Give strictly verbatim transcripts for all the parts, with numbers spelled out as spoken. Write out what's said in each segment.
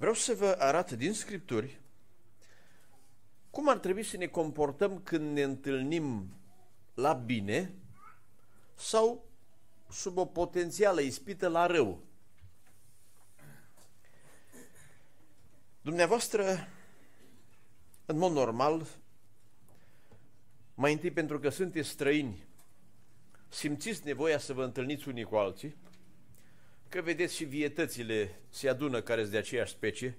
Vreau să vă arăt din Scripturi cum ar trebui să ne comportăm când ne întâlnim la bine sau sub o potențială ispită la rău. Dumneavoastră, în mod normal, mai întâi pentru că sunteți străini, simțiți nevoia să vă întâlniți unii cu alții, că vedeți și vietățile se adună care sunt de aceeași specie,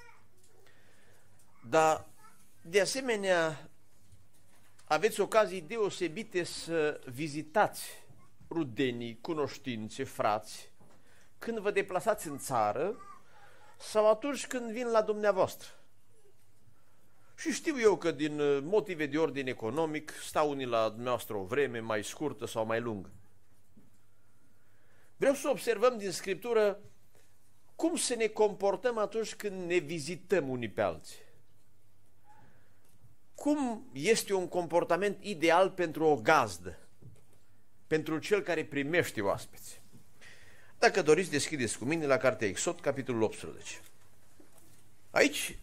dar de asemenea aveți ocazii deosebite să vizitați rudenii, cunoștințe, frați, când vă deplasați în țară sau atunci când vin la dumneavoastră. Și știu eu că din motive de ordin economic stau unii la dumneavoastră o vreme mai scurtă sau mai lungă. Vreau să observăm din Scriptură cum să ne comportăm atunci când ne vizităm unii pe alții. Cum este un comportament ideal pentru o gazdă, pentru cel care primește oaspeți. Dacă doriți, deschideți cu mine la cartea Exod, capitolul optsprezece. Aici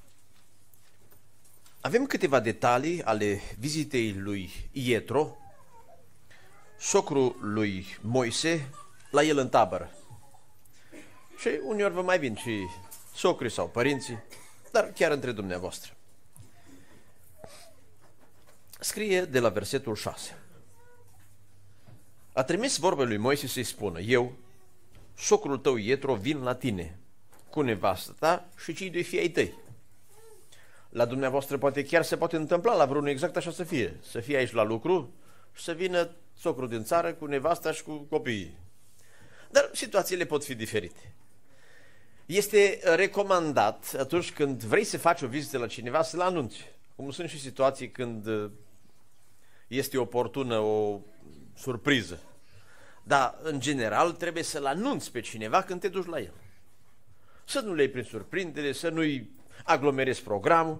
avem câteva detalii ale vizitei lui Ietro, socrul lui Moise, la el în tabără. Și uneori vă mai vin și socrii sau părinții, dar chiar între dumneavoastră. Scrie de la versetul șase. A trimis vorba lui Moise să-i spună: eu, socrul tău Ietro, vin la tine cu nevastă ta și cei doi fii ai tăi. La dumneavoastră poate chiar se poate întâmpla la vreunul exact așa să fie. Să fie aici la lucru și să vină socrul din țară cu nevasta și cu copiii. Dar situațiile pot fi diferite. Este recomandat atunci când vrei să faci o vizită la cineva să-l anunți. Cum sunt și situații când este oportună o surpriză. Dar, în general, trebuie să-l anunți pe cineva când te duci la el. Să nu le iei prin surprindere, să nu-i aglomerezi programul.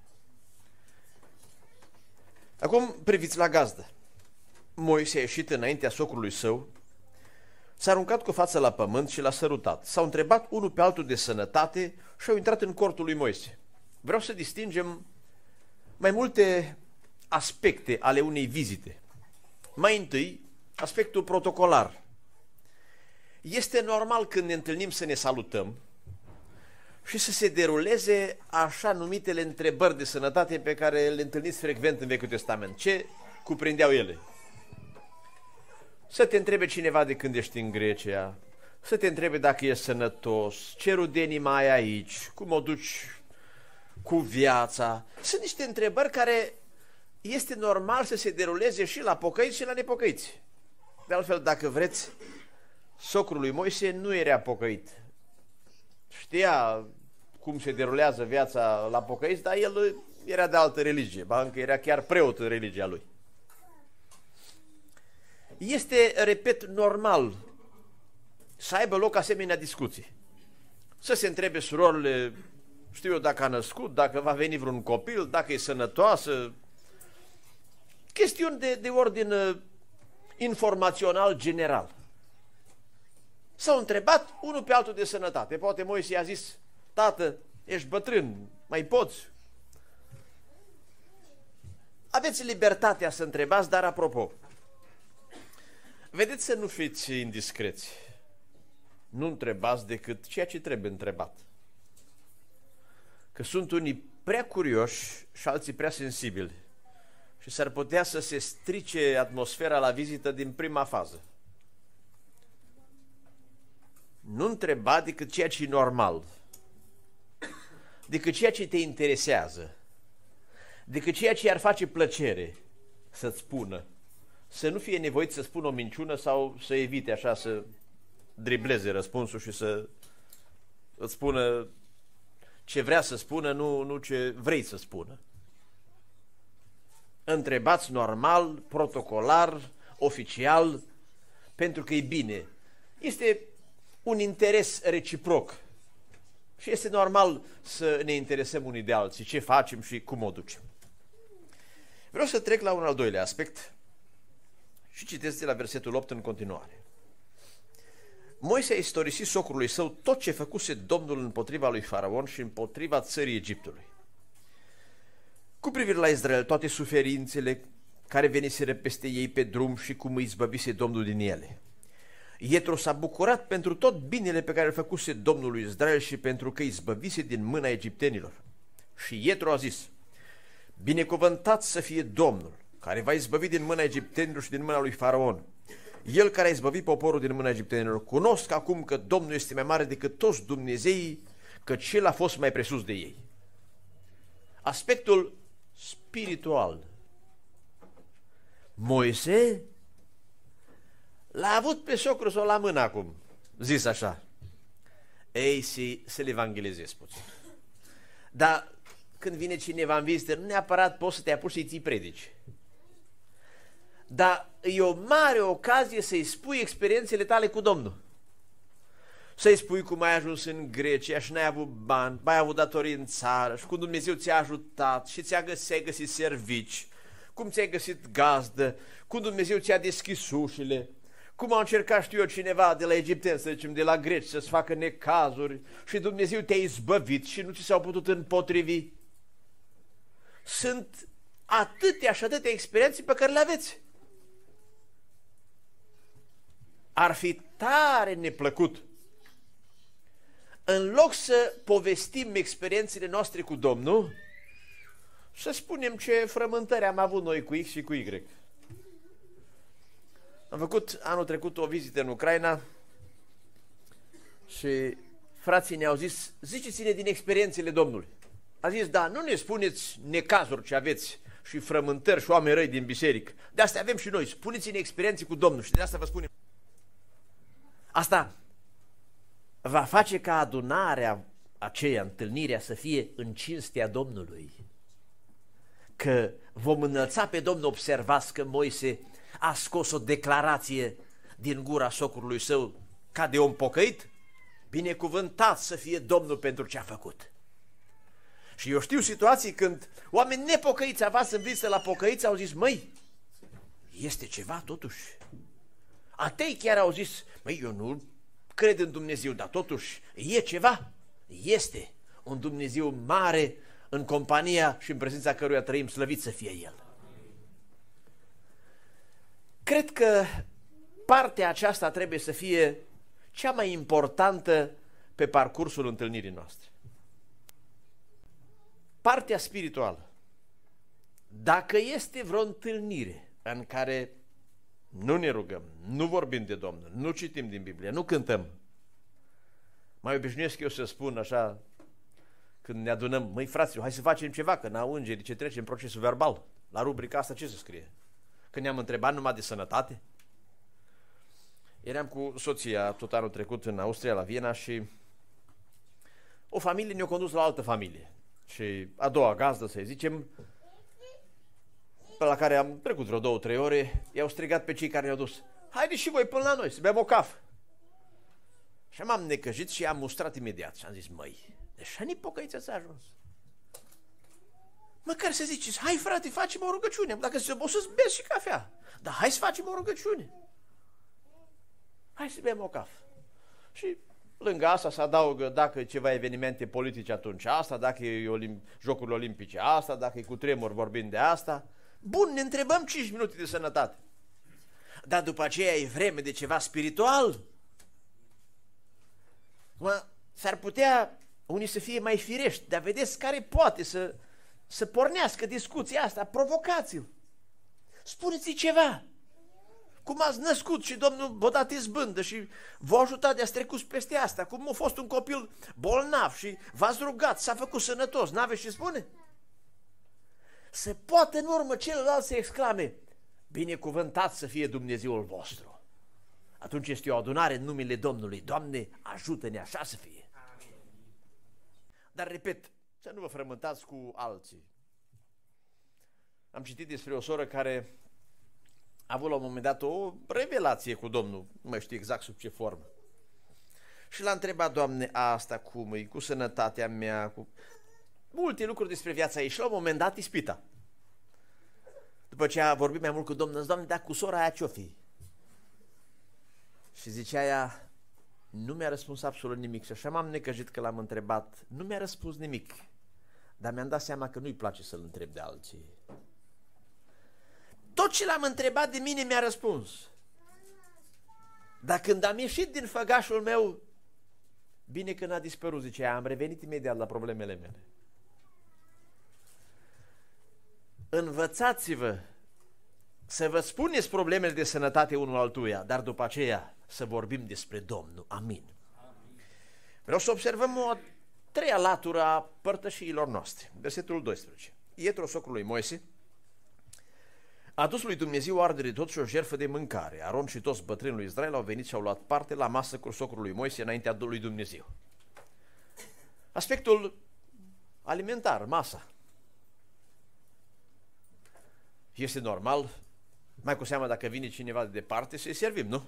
Acum priviți la gazdă. Moise a ieșit înaintea socrului său, s-a aruncat cu fața la pământ și l-a sărutat. S-au întrebat unul pe altul de sănătate și au intrat în cortul lui Moise. Vreau să distingem mai multe aspecte ale unei vizite. Mai întâi, aspectul protocolar. Este normal când ne întâlnim să ne salutăm și să se deruleze așa numitele întrebări de sănătate pe care le întâlniți frecvent în Vechiul Testament. Ce cuprindeau ele? Să te întrebe cineva de când ești în Grecia, să te întrebe dacă ești sănătos, ce rudenii mai ai aici, cum o duci cu viața. Sunt niște întrebări care este normal să se deruleze și la pocăiți și la nepocăiți. De altfel, dacă vreți, socrul lui Moise nu era pocăit. Știa cum se derulează viața la pocăiți, dar el era de altă religie, ba încă era chiar preot în religia lui. Este, repet, normal să aibă loc asemenea discuții. Să se întrebe surorile, știu eu, dacă a născut, dacă va veni vreun copil, dacă e sănătoasă. Chestiuni de, de ordin uh, informațional general. S-au întrebat unul pe altul de sănătate. Poate Moise i-a zis: tată, ești bătrân, mai poți? Aveți libertatea să întrebați, dar apropo, vedeți să nu fiți indiscreți. Nu întrebați decât ceea ce trebuie întrebat. Că sunt unii prea curioși și alții prea sensibili. Și s-ar putea să se strice atmosfera la vizită din prima fază. Nu întreba decât ceea ce e normal, decât ceea ce te interesează, decât ceea ce ar face plăcere să-ți spună. Să nu fie nevoit să spună o minciună sau să evite așa să dribleze răspunsul și să îți spună ce vrea să spună, nu, nu ce vrei să spună. Întrebați normal, protocolar, oficial, pentru că e bine. Este un interes reciproc și este normal să ne interesăm unii de alții, ce facem și cum o ducem. Vreau să trec la un al doilea aspect și citesc de la versetul opt în continuare. Moise a istorisit socrului său tot ce făcuse Domnul împotriva lui Faraon și împotriva țării Egiptului. Cu privire la Israel, toate suferințele care veniseră peste ei pe drum și cum îi izbăvise Domnul din ele. Ietro s-a bucurat pentru tot binele pe care îl făcuse Domnul lui Israel și pentru că îi izbăvise din mâna egiptenilor. Și Ietro a zis: binecuvântat să fie Domnul, care va izbăvi din mâna egiptenilor și din mâna lui Faraon. El care a izbăvit poporul din mâna egiptenilor. Cunosc acum că Domnul este mai mare decât toți Dumnezeii, căci El a fost mai presus de ei. Aspectul spiritual. Moise l-a avut pe socru sau la mână acum, zis așa. Ei, și să-l evangelizez puțin. Dar când vine cineva în vizită, nu neapărat poți să te apuci să-i ții predici. Dar e o mare ocazie să-i spui experiențele tale cu Domnul. Să-i spui cum ai ajuns în Grecia și n-ai avut bani, ai avut datorii în țară și cum Dumnezeu ți-a ajutat și ți-a găsit, găsit servici, cum ți-ai găsit gazdă, cum Dumnezeu ți-a deschis ușile, cum a încercat, știu eu, cineva de la egipteni, să zicem, de la greci, să-ți facă necazuri și Dumnezeu te-a izbăvit și nu ți s-au putut împotrivi. Sunt atâtea și atâtea experiențe pe care le aveți. Ar fi tare neplăcut, în loc să povestim experiențele noastre cu Domnul, să spunem ce frământări am avut noi cu X și cu Y. Am făcut anul trecut o vizită în Ucraina și frații ne-au zis: ziceți-ne din experiențele Domnului. A zis: da, nu ne spuneți necazuri ce aveți și frământări și oameni răi din biserică. De asta avem și noi. Spuneți-ne experiențe cu Domnul și de asta vă spunem. Asta va face ca adunarea aceea, întâlnirea, să fie în cinstea Domnului. Că vom înălța pe Domnul. Observați că Moise a scos o declarație din gura socrului său ca de om pocăit. Binecuvântat să fie Domnul pentru ce a făcut. Și eu știu situații când oameni nepocăiți avați în vizită la pocăiți au zis: măi, este ceva totuși. Atei chiar au zis: măi, eu nu cred în Dumnezeu, dar totuși e ceva. Este un Dumnezeu mare în compania și în prezența căruia trăim, slăvit să fie El. Cred că partea aceasta trebuie să fie cea mai importantă pe parcursul întâlnirii noastre. Partea spirituală. Dacă este vreo întâlnire în care nu ne rugăm, nu vorbim de Domnul, nu citim din Biblie, nu cântăm, mai obișnuiesc eu să spun așa, când ne adunăm: măi fraților, hai să facem ceva, că n-au îngerii ce trece în procesul verbal. La rubrica asta ce se scrie? Când ne-am întrebat numai de sănătate? Eram cu soția tot anul trecut în Austria, la Viena, și o familie ne-a condus la o altă familie. Și a doua gazdă, să zicem, pe la care am trecut vreo două, trei ore, i-au strigat pe cei care ne-au dus: haideți și voi până la noi să bem o cafă. Și m-am necăjit și am mustrat imediat și am zis: măi, așa nipocăiți ați ajuns. Măcar să ziceți: hai frate, facem o rugăciune. Dacă se o să-ți bezi și cafea, dar hai să facem o rugăciune. Hai să bem o cafă. Și lângă asta se adaugă, dacă e ceva evenimente politice, atunci asta, dacă e olim... jocurile olimpice, asta, dacă e cu tremur, vorbim de asta. Bun, ne întrebăm cinci minute de sănătate. Dar după aceea e vreme de ceva spiritual. Mă, s-ar putea unii să fie mai firești, dar vedeți care poate să, să pornească discuția asta, provocați-l. Spuneți-i ceva. Cum ați născut și Domnul v-a dat izbândă și v-a ajutat de a trecut peste asta, cum a fost un copil bolnav și v-ați rugat, s-a făcut sănătos, n-aveți ce spune? Să poată în urmă celălalt să exclame: binecuvântat să fie Dumnezeul vostru. Atunci este o adunare în numele Domnului. Doamne, ajută-ne așa să fie. Amin. Dar repet, să nu vă frământați cu alții. Am citit despre o soră care a avut la un moment dat o revelație cu Domnul, nu mai știu exact sub ce formă. Și l-a întrebat: Doamne, asta cum e, cu sănătatea mea, cu multe lucruri despre viața ei, și la un moment dat ispita. După ce a vorbit mai mult cu Domnul: Doamne, dar cu sora aia ce-o fi? Și zicea ea: Nu mi-a răspuns absolut nimic și așa m-am necăjit că l-am întrebat. Nu mi-a răspuns nimic, dar mi-am dat seama că nu-i place să-l întreb de alții. Tot ce l-am întrebat de mine mi-a răspuns. Dar când am ieșit din făgașul meu, bine că n-a dispărut, zicea, am revenit imediat la problemele mele. Învățați-vă să vă spuneți problemele de sănătate unul altuia, dar după aceea să vorbim despre Domnul. Amin. Amin. Vreau să observăm o treia latură a părtășiilor noastre. Versetul doisprezece. Ietro, socrul lui Moise, a dus lui Dumnezeu o ardere tot și o jertfă de mâncare. Aron și toți bătrânii lui Israel au venit și au luat parte la masă cu socrul lui Moise înaintea lui Dumnezeu. Aspectul alimentar, masa. Este normal, mai cu seamă dacă vine cineva de departe, să-i servim, nu?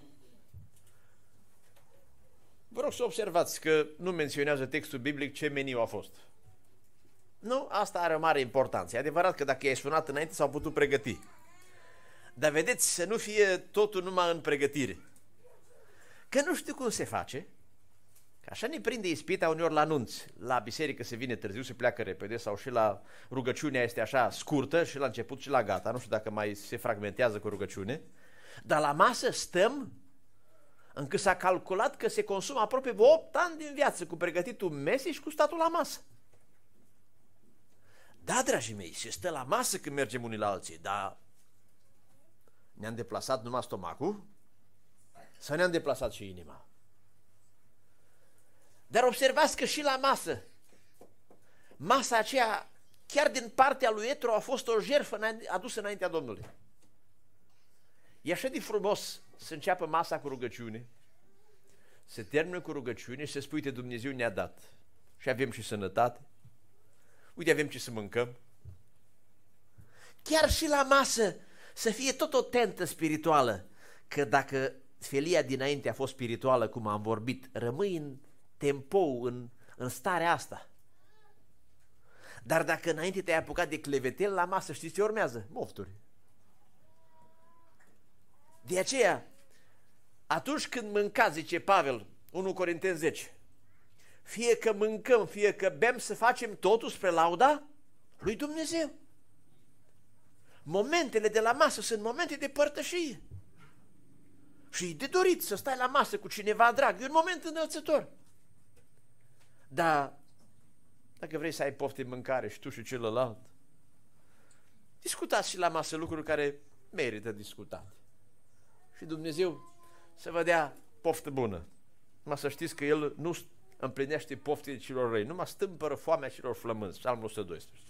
Vă rog să observați că nu menționează textul biblic ce meniu a fost. Nu, asta are o mare importanță. E adevărat că dacă i-ai sunat înainte s-au putut pregăti. Dar vedeți, să nu fie totul numai în pregătire. Că nu știu cum se face, că așa ne prinde ispita uneori la anunț. La biserică se vine târziu, se pleacă repede, sau și la rugăciunea este așa scurtă și la început și la gata. Nu știu dacă mai se fragmentează cu rugăciune. Dar la masă stăm încât s-a calculat că se consumă aproape opt ani din viață cu pregătitul mesei și cu statul la masă. Da, dragii mei, se stă la masă când mergem unii la alții, dar ne-am deplasat numai stomacul sau ne-am deplasat și inima? Dar observați că și la masă, masa aceea, chiar din partea lui Ietro, a fost o jertfă adusă înaintea Domnului. E așa de frumos să înceapă masa cu rugăciune, se termină cu rugăciune și se spune, uite, Dumnezeu ne-a dat și avem și sănătate, uite, avem ce să mâncăm. Chiar și la masă să fie tot o tentă spirituală, că dacă felia dinainte a fost spirituală, cum am vorbit, rămâi în tempou, în, în starea asta. Dar dacă înainte te-ai apucat de clevetel la masă, știți ce urmează? Mofturi. De aceea, atunci când mâncați, zice Pavel, unu Corinteni zece, fie că mâncăm, fie că bem, să facem totul spre lauda lui Dumnezeu. Momentele de la masă sunt momente de părtășie. Și e de dorit să stai la masă cu cineva drag, e un moment înălțător. Dar dacă vrei să ai pofte în mâncare și tu și celălalt, discutați și la masă lucruri care merită discutat. Și Dumnezeu să vă dea poftă bună. Numai să știți că El nu împlinește poftele celor răi, numai stâmpără foamea celor flămânzi. Psalmul o sută doisprezece.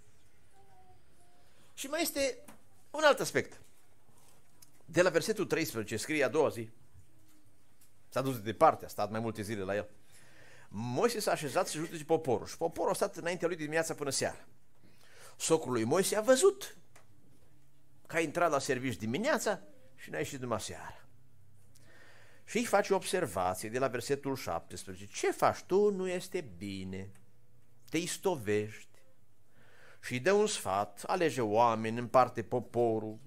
Și mai este un alt aspect. De la versetul treisprezece scrie a doua zi, s-a dus de departe, a stat mai multe zile la el. Moise s-a așezat să judece poporul și poporul a stat înaintea lui de dimineața până seara. Socrul lui Moise a văzut că a intrat la serviciu dimineața și n-a ieșit numai seara. Și îi face observație de la versetul șaptesprezece. Ce faci tu nu este bine, te istovești și îi dă un sfat, alege oameni, împarte poporul.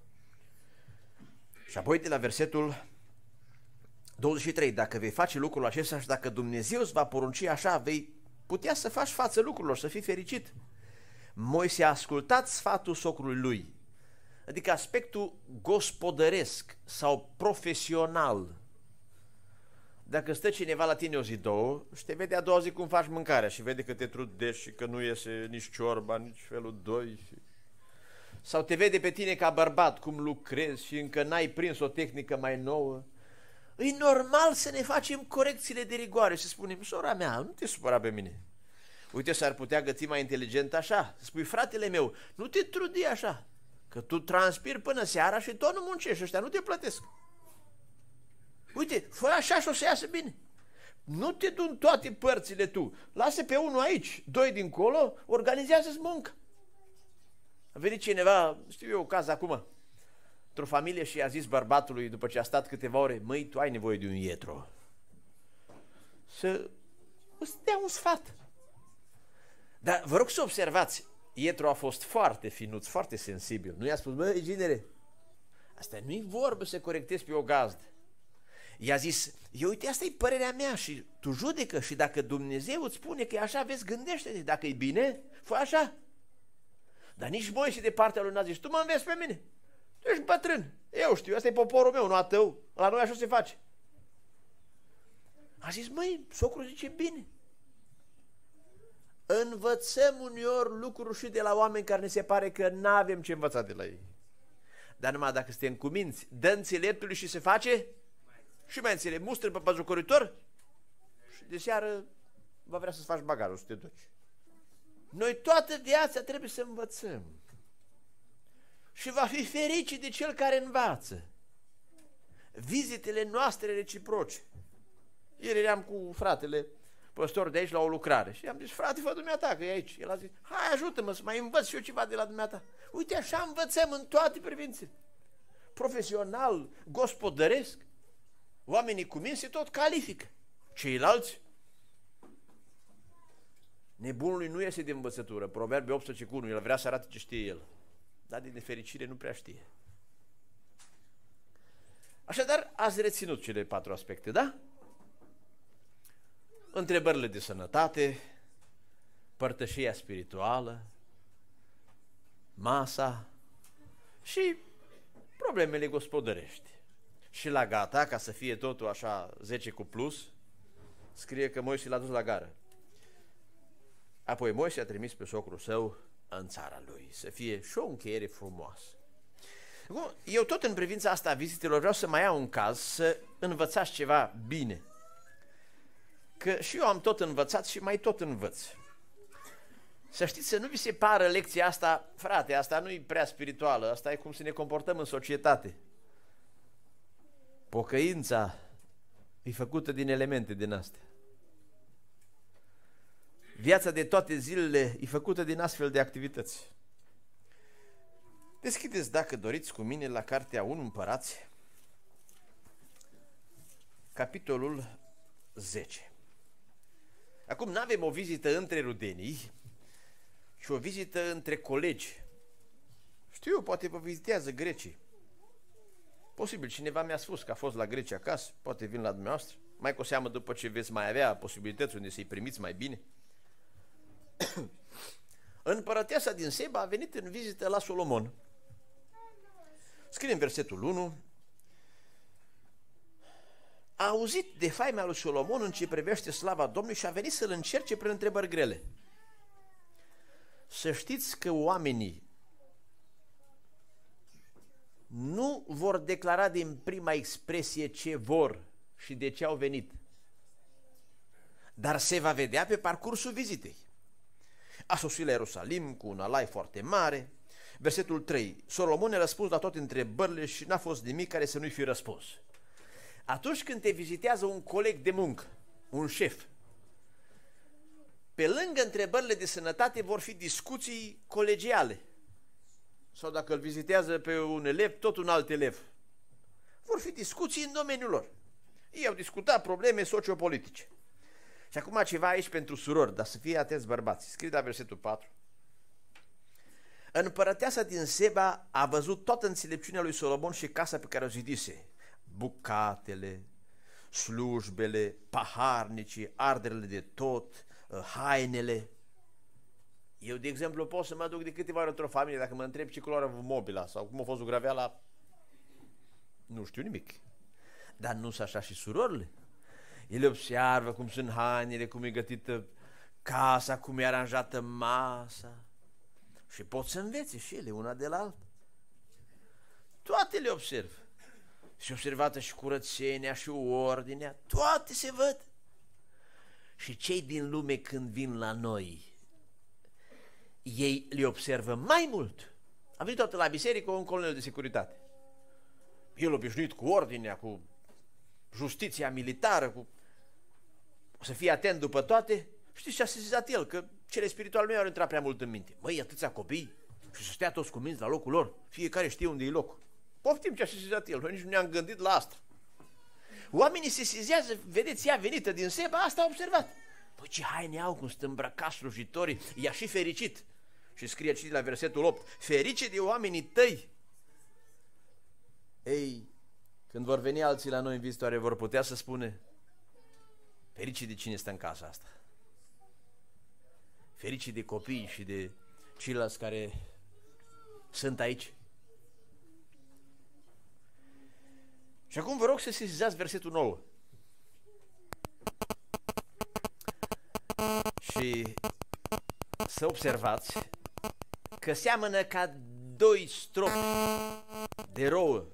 Și apoi de la versetul douăzeci și trei, dacă vei face lucrul acesta și dacă Dumnezeu îți va porunci așa, vei putea să faci față lucrurilor, să fii fericit. Moise a ascultat sfatul socrului lui, adică aspectul gospodăresc sau profesional. Dacă stă cineva la tine o zi, două, și te vede a doua zi cum faci mâncarea și vede că te trudești și că nu iese nici ciorba, nici felul doi. Și... sau te vede pe tine ca bărbat cum lucrezi și încă n-ai prins o tehnică mai nouă, e normal să ne facem corecțiile de rigoare și să spunem, sora mea, nu te supăra pe mine. Uite, s-ar putea găti mai inteligent așa, să spui, fratele meu, nu te trudi așa, că tu transpiri până seara și tot nu muncești, ăștia nu te plătesc. Uite, fă așa și o să iasă bine. Nu te du în toate părțile tu, lasă pe unul aici, doi dincolo, organizează-ți muncă. A venit cineva, știu eu, caz acum, într-o familie și i-a zis bărbatului, după ce a stat câteva ore, măi, tu ai nevoie de un Ietro. Să îți dea un sfat. Dar vă rog să observați, Ietro a fost foarte finuț, foarte sensibil. Nu i-a spus, băi, ginere, asta nu-i vorbă să corectezi pe o gazdă. I-a zis, eu uite, asta e părerea mea și tu judecă și dacă Dumnezeu îți spune că e așa, vezi, gândește-te, dacă e bine, fă așa. Dar nici Moise de partea lui n-a zis, tu mă înveți pe mine, tu ești bătrân, eu știu, asta e poporul meu, nu a tău, la noi așa se face. A zis, măi, socrul zice, bine. Învățăm uneori lucruri și de la oameni care ne se pare că n-avem ce învăța de la ei. Dar numai dacă suntem cuminți, dă înțeleptului și se face și mai înțelept, mustră pe păzucăritor și de seară va vrea să-ți faci bagajul, să te duci. Noi toată viața trebuie să învățăm și va fi fericit de cel care învață. Vizitele noastre reciproce. Ieri eram cu fratele păstor de aici la o lucrare și i-am zis, frate, fă dumneata că e aici. El a zis, hai ajută-mă să mai învăț și eu ceva de la dumneata. Uite, așa învățăm în toate privințele. Profesional, gospodăresc, oamenii cuminți se tot califică. Ceilalți, nebunului nu iese de învățătură. Proverbe optsprezece cu unu, el vrea să arate ce știe el, dar din nefericire nu prea știe. Așadar, ați reținut cele patru aspecte, da? Întrebările de sănătate, părtășia spirituală, masa și problemele gospodărești. Și la gata, ca să fie totul așa zece cu plus, scrie că Moise l-a dus la gară. Apoi Moise a trimis pe socrul său în țara lui, să fie și o încheiere frumoasă. Eu tot în privința asta a vizitelor vreau să mai iau un caz, să învățați ceva bine. Că și eu am tot învățat și mai tot învăț. Să știți, să nu vi se pară lecția asta, frate, asta nu e prea spirituală, asta e cum să ne comportăm în societate. Pocăința e făcută din elemente din astea. Viața de toate zilele e făcută din astfel de activități. Deschideți, dacă doriți, cu mine la cartea unu Împărați, capitolul zece. Acum nu avem o vizită între rudenii, ci o vizită între colegi. Știu, poate vă vizitează grecii. Posibil, cineva mi-a spus că a fost la Grecia acasă, poate vin la dumneavoastră, mai cu seamă după ce veți mai avea posibilități unde să-i primiți mai bine. Împărăteasa din Seba a venit în vizită la Solomon. Scrie în versetul unu, a auzit de faima lui Solomon în ce privește slava Domnului și a venit să-l încerce prin întrebări grele. Să știți că oamenii nu vor declara din prima expresie ce vor și de ce au venit, dar se va vedea pe parcursul vizitei. A sosit la Ierusalim cu un alai foarte mare. Versetul trei. Solomon a răspuns la toate întrebările și n-a fost nimic care să nu-i fi răspuns. Atunci când te vizitează un coleg de muncă, un șef, pe lângă întrebările de sănătate vor fi discuții colegiale. Sau dacă îl vizitează pe un elev, tot un alt elev. Vor fi discuții în domeniul lor. Ei au discutat probleme sociopolitice. Și acum ceva aici pentru surori, dar să fie atenți bărbații. Scrie la versetul patru. Împărăteasa din Seba a văzut toată înțelepciunea lui Solomon și casa pe care o zidise. Bucatele, slujbele, paharnicii, arderele de tot, hainele. Eu, de exemplu, pot să mă duc de câteva ori într-o familie, dacă mă întreb ce culoare a avut mobila sau cum a fost zugraveala, nu știu nimic. Dar nu sunt așa și surorile. Ele observă cum sunt hainele, cum e gătită casa, cum e aranjată masa și pot să învețe și ele una de la alta. Toate le observ. Și observată și curățenia și ordinea, toate se văd. Și cei din lume când vin la noi, ei le observă mai mult. Am venit toată la biserică un colonel de securitate. El obișnuit cu ordinea, cu justiția militară, cu... o să fie atent după toate. Știți ce a sesizat el? Că cele spirituale nu i-au intrat prea mult în minte. Măi, atâția copii și să stea toți cuminți la locul lor. Fiecare știe unde e locul. Poftim ce a sesizat el. Noi nici nu ne-am gândit la asta. Oamenii se sesizează, vedeți, ea venită din Seba, asta a observat. Păi ce haine au, cum sunt îmbrăcați slujitorii, i-a și fericit. Și scrie aici la versetul opt, ferice de oamenii tăi. Ei, Când vor veni alții la noi în vizitoare, vor putea să spune: fericit de cine stă în casa asta, fericit de copii și de ceilalți care sunt aici. Și acum vă rog să sesizați versetul nouă și să observați că seamănă ca doi stropi de rouă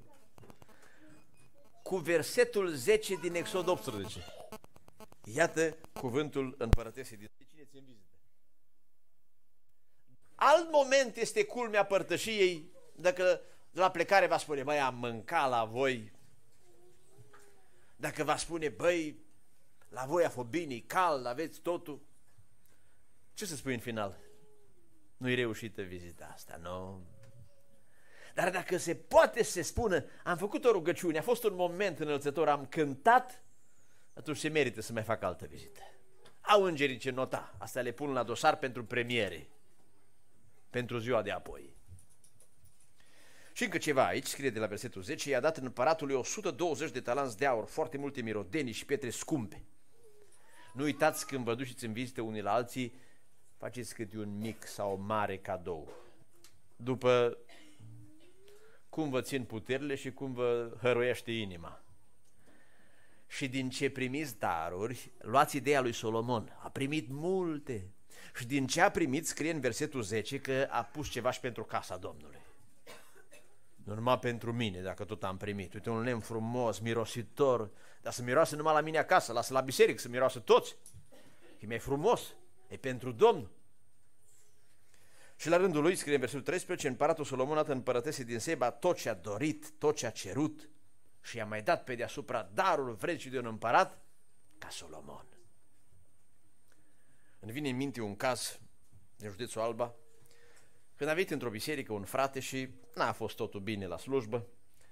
cu versetul zece din Exod optsprezece. Iată cuvântul împărătesei din cine ți-în vizită. Alt moment este culmea părtășiei, dacă la plecare va spune: băi, am mâncat la voi. Dacă va spune: băi, la voi a fost bine, cald, aveți totul. Ce să spui în final? Nu-i reușită vizita asta, nu. Dar dacă se poate să se spună: am făcut o rugăciune, a fost un moment înălțător, am cântat, atunci se merită să mai fac altă vizită. Au îngerii ce nota, asta le pun la dosar pentru premiere, pentru ziua de apoi. Și încă ceva aici, scrie de la versetul zece: i-a dat împăratului o sută douăzeci de talanți de aur, foarte multe mirodenii și pietre scumpe. Nu uitați, când vă duceți în vizită unii la alții, faceți câte un mic sau mare cadou, după cum vă țin puterile și cum vă hăruiește inima. Și din ce primiți daruri, luați ideea lui Solomon, a primit multe. Și din ce a primit, scrie în versetul zece că a pus ceva și pentru casa Domnului. Nu numai pentru mine, dacă tot am primit. Uite, un lemn frumos, mirositor, dar să miroase numai la mine acasă, lasă la biserică să miroase toți. E mai frumos, e pentru Domnul. Și la rândul lui, scrie în versetul treisprezece, împăratul Solomon a dat împărătesei din Seba tot ce a dorit, tot ce a cerut și i-a mai dat pe deasupra darul vrednic de un împărat ca Solomon. Îmi vine în minte un caz de județul Alba, când a venit într-o biserică un frate și n-a fost totul bine la slujbă,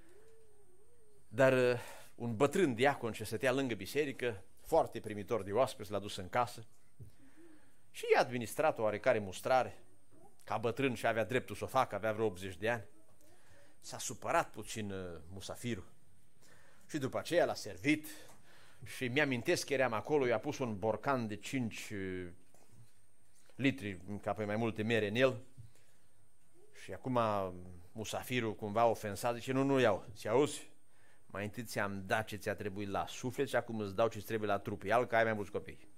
dar un bătrân diacon ce stătea lângă biserică, foarte primitor de oaspeți, l-a dus în casă și i-a administrat o oarecare mustrare. Ca bătrân și avea dreptul să o facă, avea vreo optzeci de ani. S-a supărat puțin uh, musafirul și după aceea l-a servit și mi-amintesc că eram acolo, i-a pus un borcan de cinci uh, litri, ca pe mai multe mere în el. Și acum musafirul, cumva ofensat, zice: nu, nu iau. Și auzi, mai întâi ți-am dat ce ți-a trebuit la suflet și acum îți dau ce-ți trebuie la trup. Iar că ai mai mulți copii.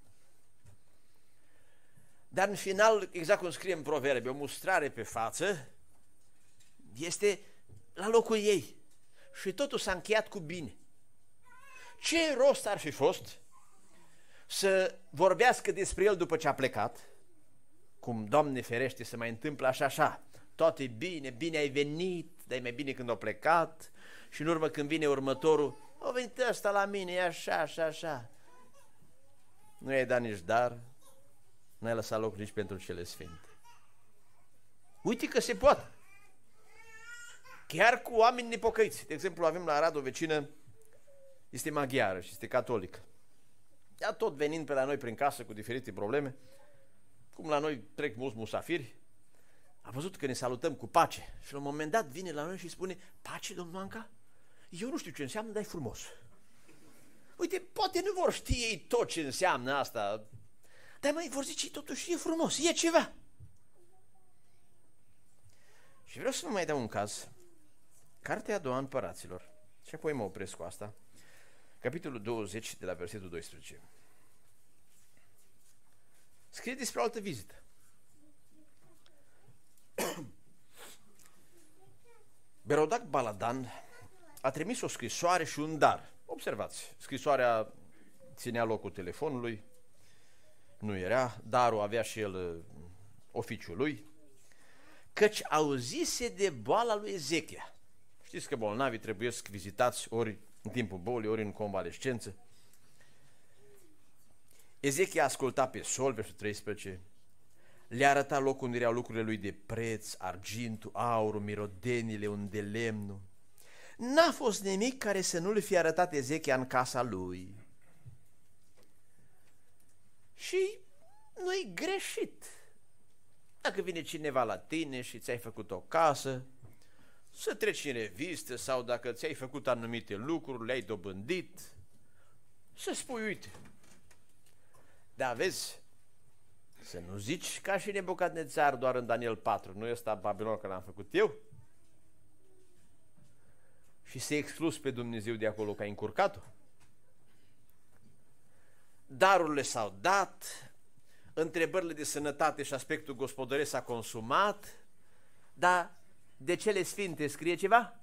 Dar în final, exact cum scrie în Proverbe, o mustrare pe față este la locul ei. Și totul s-a încheiat cu bine. Ce rost ar fi fost să vorbească despre el după ce a plecat, cum, Doamne ferește, să mai întâmplă așa, așa, toate bine, bine ai venit, dar e mai bine când a plecat, și în urmă când vine următorul: a venit ăsta la mine, e așa, așa, așa. Nu i-ai dat nici dar, n-ai lăsat loc nici pentru cele sfinte. Uite că se poate. Chiar cu oameni nepocăiți. De exemplu, avem la Arad o vecină, este maghiară și este catolică. Ea tot venind pe la noi prin casă cu diferite probleme, cum la noi trec mulți musafiri, a văzut că ne salutăm cu pace și la un moment dat vine la noi și spune: pace, domnul Anca? Eu nu știu ce înseamnă, dar e frumos. Uite, poate nu vor ști ei tot ce înseamnă asta, dar mai vor zice totuși: e frumos, e ceva. Și vreau să vă mai dau un caz. Cartea a doua Împăraților. Și apoi mă opresc cu asta. Capitolul douăzeci, de la versetul doisprezece. Scrie despre o altă vizită. Berodac Baladan a trimis o scrisoare și un dar. Observați, scrisoarea ținea locul telefonului, nu era, darul avea și el oficiul lui, căci auzise de boala lui Ezechia. Știți că bolnavii trebuie să vizitați ori în timpul bolii, ori în convalescență. Ezechia asculta pe sol, versetul treisprezece, le-a arătat locul unde erau lucrurile lui de preț, argintul, aurul, mirodenile, unde lemnul. N-a fost nimic care să nu le fie arătat Ezechia în casa lui. Și nu-i greșit. Dacă vine cineva la tine și ți-ai făcut o casă, să treci în revistă sau dacă ți-ai făcut anumite lucruri, le-ai dobândit, să spui, uite, dar vezi, să nu zici ca și Nebucadnețar doar în Daniel patru, nu ăsta Babilon că l-am făcut eu, și să exclus pe Dumnezeu de acolo că ai încurcat-o. Darurile s-au dat, întrebările de sănătate și aspectul gospodăresc s-a consumat, dar de cele sfinte scrie ceva?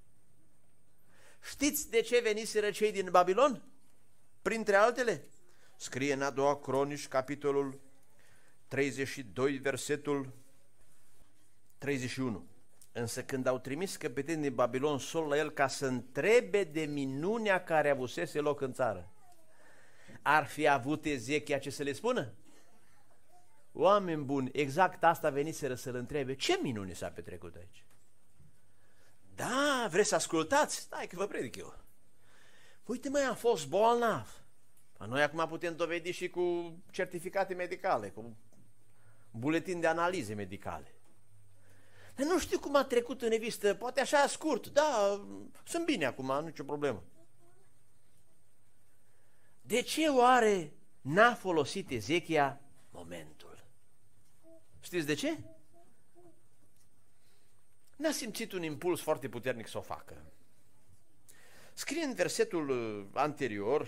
Știți de ce veniseră cei din Babilon? Printre altele, scrie în a doua Cronici, capitolul treizeci și doi, versetul treizeci și unu. Însă când au trimis căpetenii din Babilon sol la el ca să întrebe de minunea care avusese loc în țară, ar fi avut Ezechia ce să le spună? Oameni buni, exact asta veniseră să-l întrebe. Ce minune s-a petrecut aici? Da, vreți să ascultați? Stai că vă predic eu. Uite măi, am fost bolnav. Noi acum putem dovedi și cu certificate medicale, cu buletin de analize medicale. Dar nu știu cum a trecut în revistă, poate așa scurt. Da, sunt bine acum, nu nicio problemă. De ce oare n-a folosit Ezechia momentul? Știți de ce? N-a simțit un impuls foarte puternic să o facă. Scrie în versetul anterior,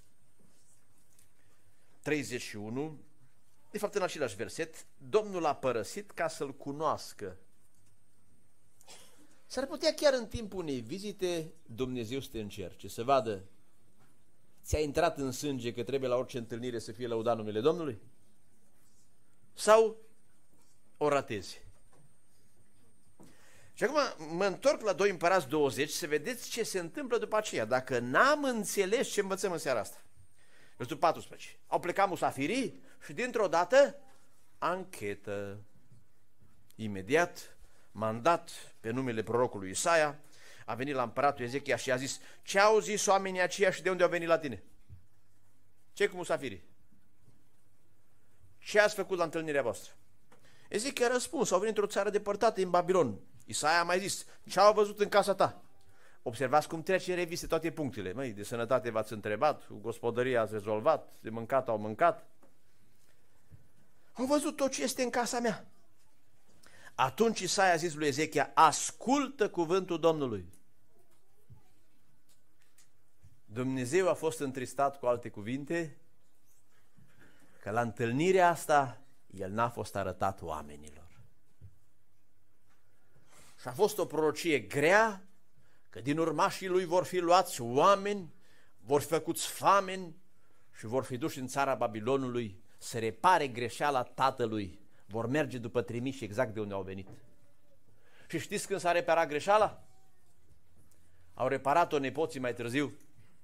treizeci și unu, de fapt în același verset, Domnul a părăsit ca să-l cunoască. S-ar putea chiar în timpul unei vizite Dumnezeu să te încerce, să vadă, ți-a intrat în sânge că trebuie la orice întâlnire să fie lăudat numele Domnului? Sau o ratezi? Și acum mă întorc la doi Împărați douăzeci să vedeți ce se întâmplă după aceea, dacă n-am înțeles ce învățăm în seara asta. Versetul paisprezece. Au plecat musafirii și dintr-o dată anchetă. Imediat, mandat pe numele prorocului Isaia, a venit la împăratul Ezechia și a zis: ce au zis oamenii aceia și de unde au venit la tine? Ce cu musafirii? Ce ați făcut la întâlnirea voastră? Ezechia a răspuns: au venit într-o țară depărtată în Babilon. Isaia a mai zis: ce au văzut în casa ta? Observați cum trece în revistă toate punctele. Măi, de sănătate v-ați întrebat, gospodăria ați rezolvat, de mâncat au mâncat. Au văzut tot ce este în casa mea. Atunci Isaia a zis lui Ezechia: ascultă cuvântul Domnului. Dumnezeu a fost întristat, cu alte cuvinte, că la întâlnirea asta el n-a fost arătat oamenilor. Și a fost o prorocie grea, că din urmașii lui vor fi luați oameni, vor fi făcuți fameni și vor fi duși în țara Babilonului să repare greșeala tatălui. Vor merge după trimiși exact de unde au venit. Și știți când s-a reparat greșeala? Au reparat-o nepoții mai târziu.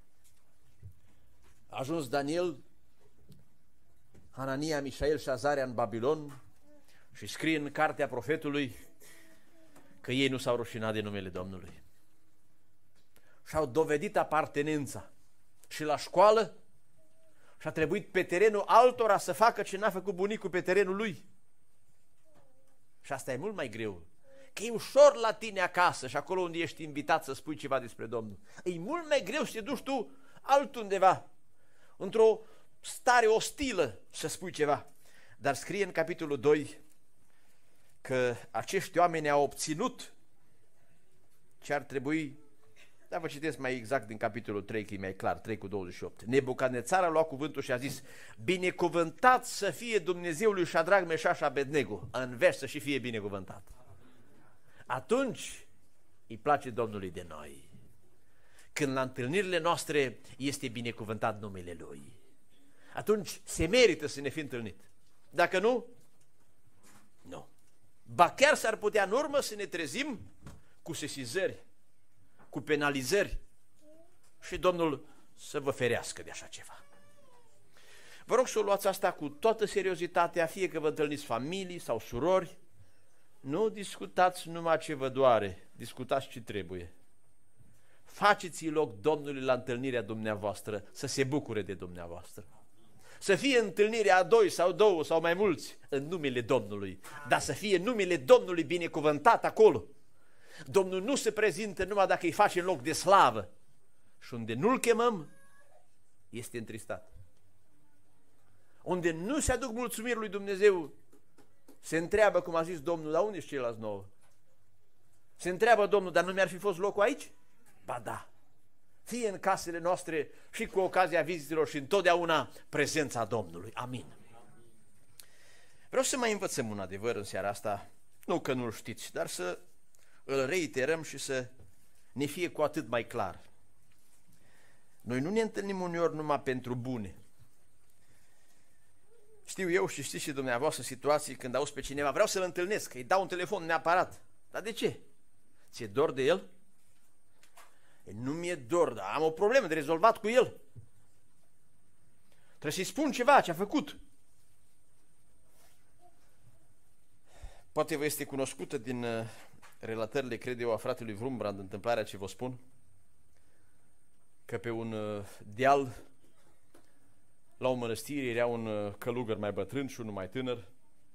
A ajuns Daniel, Hanania, Mișael și Azaria în Babilon și scrie în cartea profetului că ei nu s-au rușinat de numele Domnului. Și-au dovedit apartenența și la școală și a trebuit pe terenul altora să facă ce n-a făcut bunicul pe terenul lui. Și asta e mult mai greu. Că e ușor la tine acasă și acolo unde ești invitat să spui ceva despre Domnul. E mult mai greu să te duci tu altundeva, într-o stare ostilă, să spui ceva. Dar scrie în capitolul doi că acești oameni au obținut ce ar trebui. Dar vă citesc mai exact din capitolul trei, că e mai clar, trei cu douăzeci și opt. Nebucadnețar a luat cuvântul și a zis: binecuvântat să fie Dumnezeul lui Șadrac, Meșaș și Abednego. În vers să și fie binecuvântat. Atunci îi place Domnului de noi, când la întâlnirile noastre este binecuvântat numele Lui. Atunci se merită să ne fi întâlnit. Dacă nu, nu. Ba chiar s-ar putea în urmă să ne trezim cu sesizări, cu penalizări și Domnul să vă ferească de așa ceva. Vă rog să o luați asta cu toată seriozitatea, fie că vă întâlniți familii sau surori. Nu discutați numai ce vă doare, discutați ce trebuie. Faceți-i loc Domnului la întâlnirea dumneavoastră, să se bucure de dumneavoastră. Să fie întâlnirea a doi sau două sau mai mulți în numele Domnului, dar să fie numele Domnului binecuvântat acolo. Domnul nu se prezintă numai dacă îi face în loc de slavă. Și unde nu-L chemăm, este întristat. Unde nu se aduc mulțumiri lui Dumnezeu, se întreabă, cum a zis Domnul, dar unde și ceilalți nouă? Se întreabă Domnul, dar nu mi-ar fi fost locul aici? Ba da. Fie în casele noastre și cu ocazia vizitelor și întotdeauna prezența Domnului. Amin. Vreau să mai învățăm un adevăr în seara asta, nu că nu-l știți, dar să îl reiterăm și să ne fie cu atât mai clar. Noi nu ne întâlnim uneori numai pentru bune. Știu eu și știți și dumneavoastră situații când auzi pe cineva, vreau să-l întâlnesc, îi dau un telefon neapărat. Dar de ce? Ți-e dor de el? E, nu mi-e dor, dar am o problemă de rezolvat cu el. Trebuie să-i spun ceva ce a făcut. Poate vă este cunoscută din uh, relatările, cred eu, a fratelui Vrumbrand, întâmplarea ce vă spun, că pe un uh, deal, la o mănăstire, era un uh, călugăr mai bătrân și unul mai tânăr.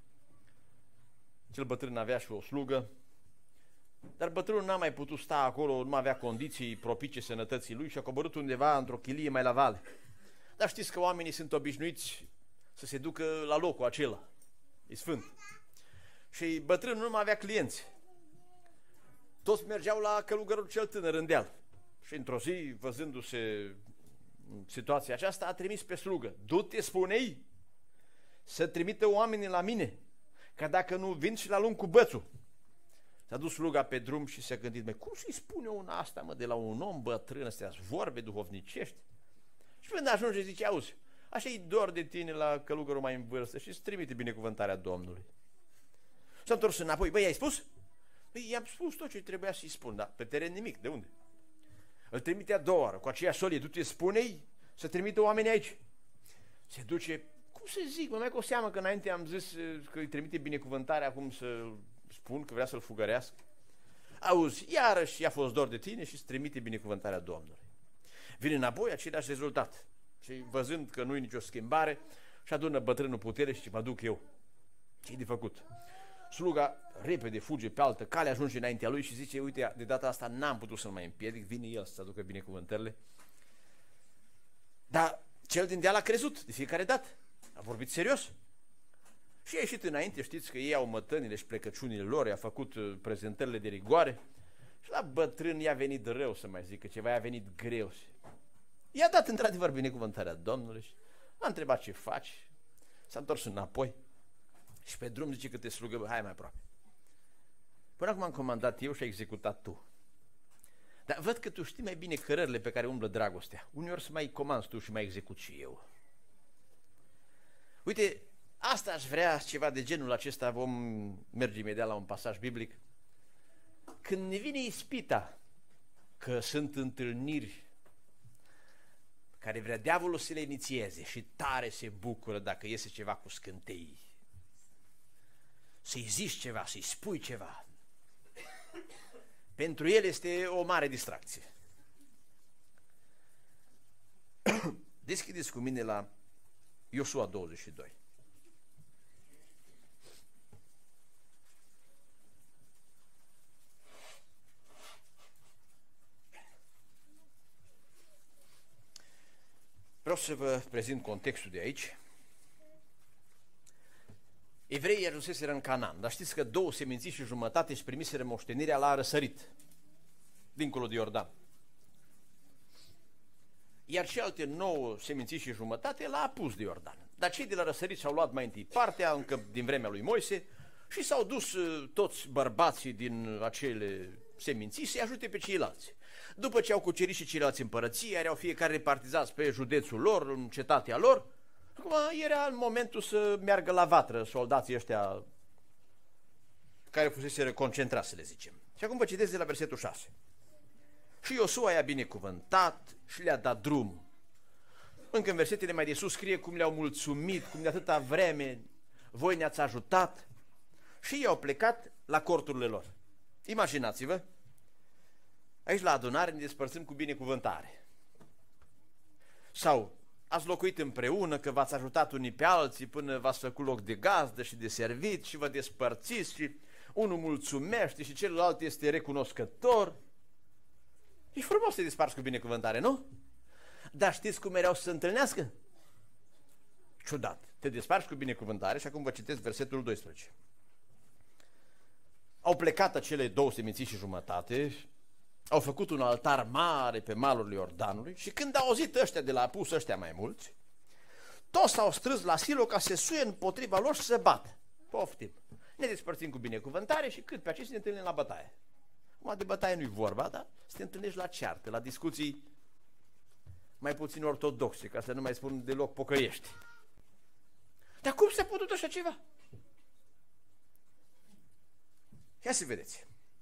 Cel bătrân avea și o slugă, dar bătrânul n-a mai putut sta acolo, nu avea condiții propice sănătății lui și a coborât undeva într-o chilie mai la vale. Dar știți că oamenii sunt obișnuiți să se ducă la locul acela, e sfânt. Și bătrânul nu mai avea clienți. Toți mergeau la călugărul cel tânăr în deal. Și într-o zi, văzându-se situația aceasta, a trimis pe slugă. Du-te, spune-i, să trimită oamenii la mine, că dacă nu vin și la lung cu bățul. S-a dus sluga pe drum și s-a gândit, mă, cum să-i spune una asta, mă, de la un om bătrân, astea vorbe duhovnicești? Și când ajunge, zice, auzi, așa-i dor de tine la călugărul mai în vârstă și îți trimite binecuvântarea Domnului. S-a întors înapoi, băi, i-ai spus? Păi, i-am spus tot ce trebuia să-i spun, dar pe teren nimic, de unde? Îl trimite a doua oară, cu aceeași solie, du-te, spune-i să trimite oamenii aici. Se duce, cum să zic, mă, mai cu seamă că înainte am zis că îi trimite binecuvântarea, acum să spun că vrea să-l fugărească. Auzi, iarăși i-a fost dor de tine și îți trimite binecuvântarea Domnului. Vine înapoi același rezultat. Și văzând că nu-i nicio schimbare, și adună bătrânul putere și mă duc eu. Ce-i de făcut? Sluga repede fuge pe altă cale, ajunge înaintea lui și zice, uite, de data asta n-am putut să-l mai împiedic, vine el să aducă binecuvântările. Dar cel din deal a crezut de fiecare dată, a vorbit serios. Și a ieșit înainte, știți că ei au mătănile și plecăciunile lor, i-a făcut prezentările de rigoare și la bătrân i-a venit rău să mai zică ceva, i-a venit greu. I-a dat într-adevăr binecuvântarea Domnului și a întrebat ce faci, s-a întors înapoi. Și pe drum zice că te slugă, hai mai aproape. Până acum am comandat eu și ai executat tu. Dar văd că tu știi mai bine cărările pe care umblă dragostea. Uneori să mai comanzi tu și mai execut și eu. Uite, asta aș vrea, ceva de genul acesta, vom merge imediat la un pasaj biblic. Când ne vine ispita, că sunt întâlniri care vrea diavolul să le inițieze și tare se bucură dacă iese ceva cu scântei. Să-i zici ceva, să-i spui ceva. Pentru el este o mare distracție. Deschideți cu mine la Iosua douăzeci și doi. Vreau să vă prezint contextul de aici. Evreii ajunseseră în Canaan, dar știți că două seminții și jumătate își primiseră moștenirea la răsărit, dincolo de Iordan. Iar celelalte nouă seminții și jumătate la apus de Iordan. Dar cei de la răsărit și-au luat mai întâi partea, încă din vremea lui Moise, și s-au dus toți bărbații din acele seminții să-i ajute pe ceilalți. După ce au cucerit și ceilalți împărății, erau fiecare repartizați pe județul lor, în cetatea lor, acum era în momentul să meargă la vatră soldații ăștia care fusese concentrați, să le zicem. Și acum vă citesc de la versetul șase. Și Iosua i-a binecuvântat și le-a dat drum. Încă în versetele mai de sus scrie cum le-au mulțumit, cum de atâta vreme voi ne-ați ajutat, și ei au plecat la corturile lor. Imaginați-vă, aici la adunare ne despărțim cu binecuvântare. Sau ați locuit împreună, că v-ați ajutat unii pe alții până v-ați făcut loc de gazdă și de servit și vă despărțiți și unul mulțumește și celălalt este recunoscător. E frumos să te desparți cu binecuvântare, nu? Dar știți cum mereau să se întâlnească? Ciudat. Te desparți cu binecuvântare și acum vă citesc versetul doisprezece. Au plecat acele două seminții și jumătate, au făcut un altar mare pe malul Iordanului și când au auzit ăștia de la apus ăștia mai mulți, toți s-au strâns la Silo ca să suie împotriva lor și să bată. Poftim. Ne despărțim cu binecuvântare și cât pe aceea să ne întâlnim la bătaie. Acum de bătaie nu-i vorba, dar să te întâlnești la ceartă, la discuții mai puțin ortodoxe, ca să nu mai spun deloc pocăiești. Dar cum s-a putut așa ceva? Ia să vedeți.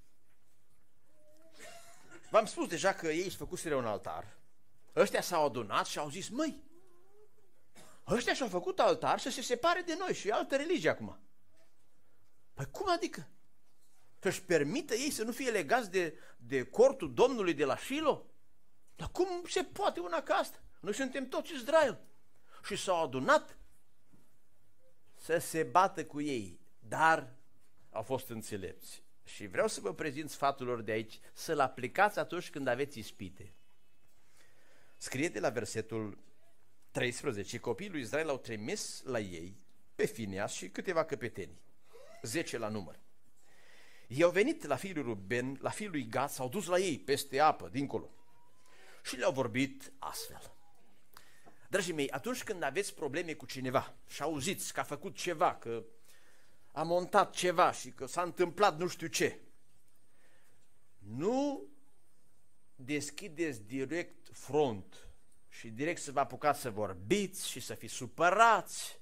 V-am spus deja că ei își făcuseră un altar. Ăștia s-au adunat și au zis, măi, ăștia și-au făcut altar să se separe de noi și e altă religie acum. Păi cum adică? Să-și permită ei să nu fie legați de, de cortul Domnului de la Shilo? Dar cum se poate una ca asta? Noi suntem toți Israel. Și s-au adunat să se bată cu ei, dar au fost înțelepți. Și vreau să vă prezint sfatul lor de aici, să-l aplicați atunci când aveți ispite. Scrie de la versetul treisprezece, copiii lui Israel au trimis la ei pe Fineas și câteva căpetenii, zece la număr. Ei au venit la fiul lui Ruben, la fiul lui Gad, s-au dus la ei peste apă, dincolo, și le-au vorbit astfel. Dragii mei, atunci când aveți probleme cu cineva și auziți că a făcut ceva, că a montat ceva și că s-a întâmplat nu știu ce, nu deschideți direct front și direct să vă apucați să vorbiți și să fiți supărați.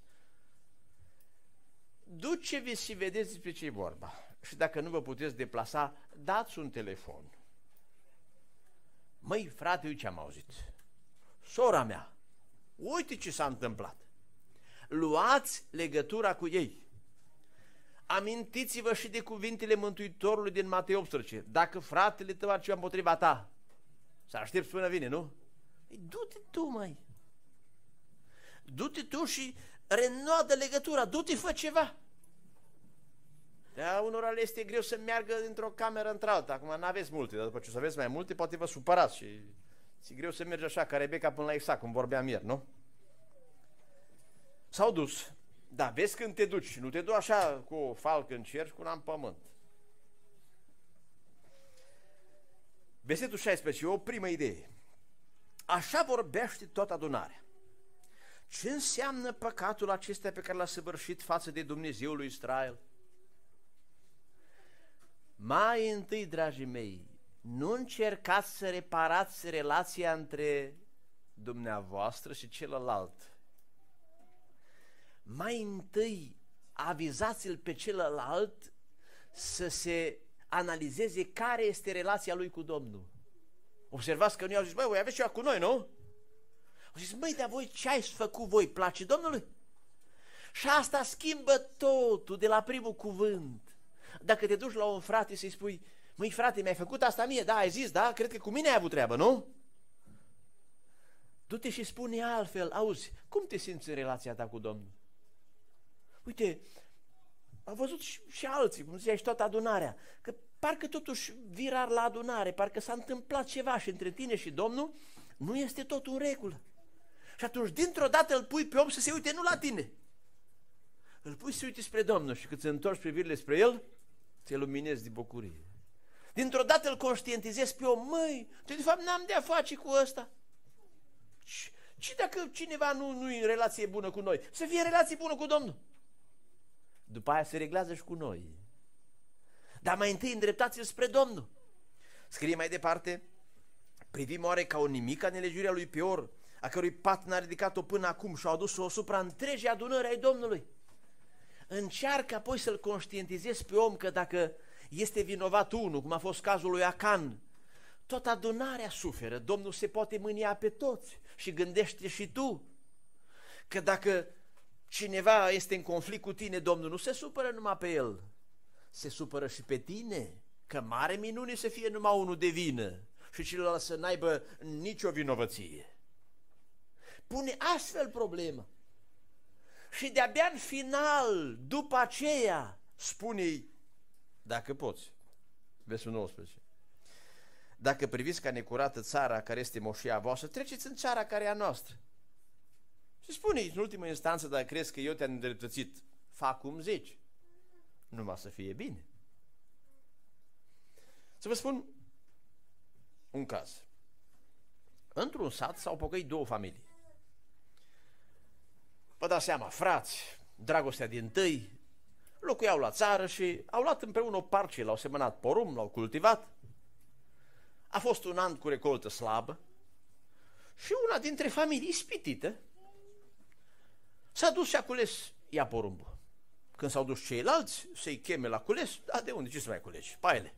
Duceți și vedeți despre ce e vorba. Și dacă nu vă puteți deplasa, dați un telefon. Măi, frate, uite ce am auzit. Sora mea, uite ce s-a întâmplat. Luați legătura cu ei. Amintiți-vă și de cuvintele Mântuitorului din Matei optsprezece. Dacă fratele tău are ceva împotriva ta, să aștepți până vine, nu? Du-te tu, măi. Du-te tu și renoadă legătura. Du-te, fă ceva. Da, unora le este greu să meargă dintr-o cameră într-alta. Acum n-aveți multe, dar după ce o să aveți mai multe, poate vă supărați și ți-e greu să mergi așa, ca Rebecca până la Isaac, cum vorbeam ieri, nu? S-au dus. Da, vezi când te duci, nu te duci așa cu o falcă în cer și cu una în pământ. Versetul șaisprezece, o primă idee. Așa vorbește toată adunarea. Ce înseamnă păcatul acesta pe care l-a săvârșit față de Dumnezeul lui Israel? Mai întâi, dragii mei, nu încercați să reparați relația între dumneavoastră și celălalt. Mai întâi avizați-l pe celălalt să se analizeze care este relația lui cu Domnul. Observați că nu i-au zis, băi, voi aveți ceva cu noi, nu? Au zis, măi, dar voi ce ați făcut voi? Place Domnului? Și asta schimbă totul de la primul cuvânt. Dacă te duci la un frate să-i spui, măi, frate, mi-ai făcut asta mie, da, ai zis, da, cred că cu mine ai avut treabă, nu? Du-te și spune altfel, auzi, cum te simți în relația ta cu Domnul? Uite, am văzut și, și alții, cum ziceai, și toată adunarea, că parcă totuși virar la adunare, parcă s-a întâmplat ceva și între tine și Domnul nu este totul în regulă. Și atunci, dintr-o dată îl pui pe om să se uite nu la tine, îl pui să se uite spre Domnul și când se întorci privirile spre El, te luminezi de bucurie. Dintr-o dată îl conștientizezi pe om, măi, de fapt n-am de-a face cu ăsta. Și, și dacă cineva nu, nu e în relație bună cu noi, să fie în relație bună cu Domnul. După aia se reglează și cu noi. Dar mai întâi îndreptați-l spre Domnul. Scrie mai departe, privim oare ca o nimică nelegiuirea lui Peor, a cărui pat n-a ridicat-o până acum și a adus-o asupra întregii adunări ai Domnului. Încearcă apoi să-l conștientizezi pe om că dacă este vinovat unul, cum a fost cazul lui Acan, tot adunarea suferă, Domnul se poate mânia pe toți și gândește și tu că dacă cineva este în conflict cu tine, Domnul nu se supără numai pe el, se supără și pe tine, că mare minune să fie numai unul de vină și celălalt să n-aibă nicio vinovăție. Pune astfel problema. Și de-abia în final, după aceea, spune-i, dacă poți. Versul nouăsprezece. Dacă priviți ca necurată țara care este moșia voastră, treceți în țara care e a noastră. Și spune în ultimă instanță, dacă crezi că eu te-am îndreptățit, fac cum zici. Numai să fie bine. Să vă spun un caz. Într-un sat s-au pocăit două familii. Vă dați seama, frați, dragostea din tâi, locuiau la țară și au luat împreună o parcel, au semănat porumb, l-au cultivat. A fost un an cu recoltă slabă și una dintre familii ispitită s-a dus și a cules ea porumbul. Când s-au dus ceilalți să-i cheme la cules, da, de unde? Ce să mai culegi? Paile.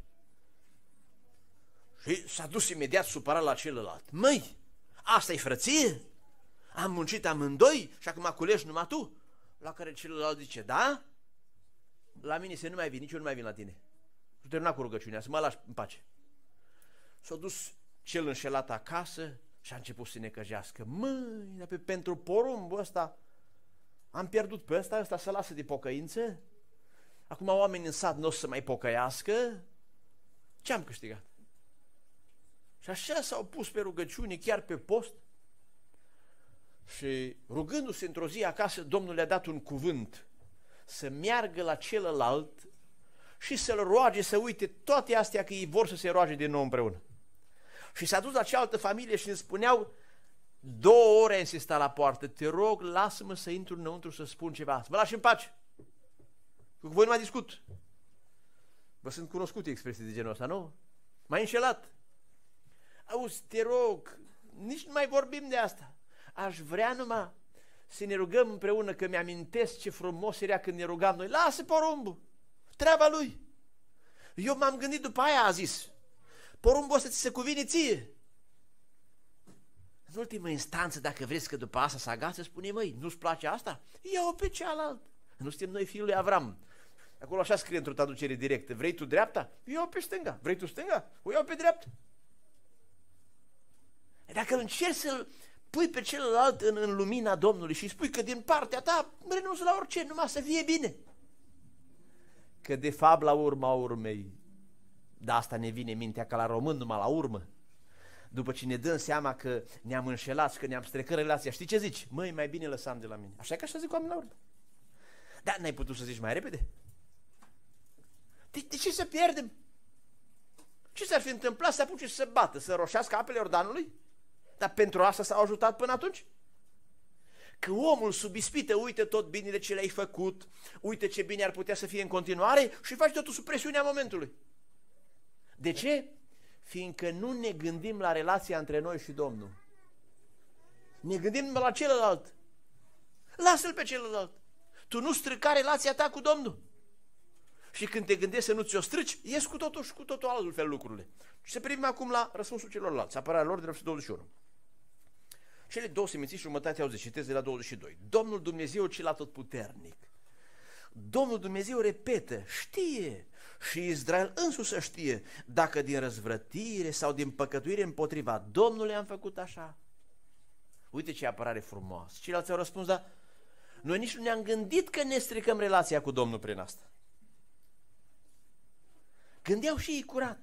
Și s-a dus imediat supărat la celălalt. Măi, asta-i frăție? Am muncit amândoi și acum culegi numai tu? La care celălalt zice, da? La mine să nu mai vin, nici eu nu mai vin la tine. Și termina cu rugăciunea, să mă lași în pace. S-a dus cel înșelat acasă și a început să se necăjească. Măi, pe, pentru porumbul ăsta am pierdut pe ăsta, ăsta să lasă de pocăință? Acum oamenii în sat nu o să mai pocăiască? Ce am câștigat? Și așa s-au pus pe rugăciune, chiar pe post. Și rugându-se într-o zi acasă, Domnul le-a dat un cuvânt să meargă la celălalt și să-l roage să uite toate astea, că ei vor să se roage din nou împreună. Și s-a dus la cealaltă familie și îmi spuneau, două ore a insistat la poartă, te rog, lasă-mă să intru înăuntru să spun ceva, să mă lași în pace. Cu voi nu mai discut. Vă sunt cunoscute expresii de genul ăsta, nu? M-ai înșelat. Auzi, te rog, nici nu mai vorbim de asta. Aș vrea numai să ne rugăm împreună, că mi-amintesc ce frumos era când ne rugam noi. Lasă porumbul, treaba lui. Eu m-am gândit după aia, a zis, porumbul ăsta ți se cuvine ție. În ultimă instanță, dacă vreți că după asta să agață, spune, măi, nu-ți place asta? Ia-o pe cealaltă. Nu suntem noi fiul lui Avram. Acolo așa scrie într-o traducere directă. Vrei tu dreapta? Ia-o pe stânga. Vrei tu stânga? O iau pe dreapta. Dacă încerci să-l pui pe celălalt în, în lumina Domnului și spui că din partea ta renunți la orice, numai să fie bine. Că de fapt la urma urmei, de asta ne vine mintea ca la român numai la urmă, după ce ne dăm seama că ne-am înșelat și că ne-am strecat relația, știi ce zici? Măi, mai bine lăsam de la mine. Așa că așa zic oamenii la urmă. Dar n-ai putut să zici mai repede? De, de ce să pierdem? Ce s-ar fi întâmplat să apuce să se bată, să roșească apele Iordanului? Dar pentru asta s-au ajutat până atunci? Că omul sub ispită, uite tot binele ce le-ai făcut, uite ce bine ar putea să fie în continuare și faci totul sub presiunea momentului. De ce? Fiindcă nu ne gândim la relația între noi și Domnul. Ne gândim la celălalt. Lasă-l pe celălalt. Tu nu strica relația ta cu Domnul. Și când te gândești să nu ți-o strici, ies cu totul și cu totul altfel lucrurile. Și să privim acum la răspunsul celorlalți, apărarea lor de la douăzeci și unu. Cele două seminții și jumătate au zis, citesc de la douăzeci și doi. Domnul Dumnezeu cel atotputernic. Domnul Dumnezeu repetă, știe și Israel însuși să știe dacă din răzvrătire sau din păcătuire împotriva Domnului am făcut așa. Uite ce apărare frumoasă. Ceilalți au răspuns, dar noi nici nu ne-am gândit că ne stricăm relația cu Domnul prin asta. Gândeau și ei curat.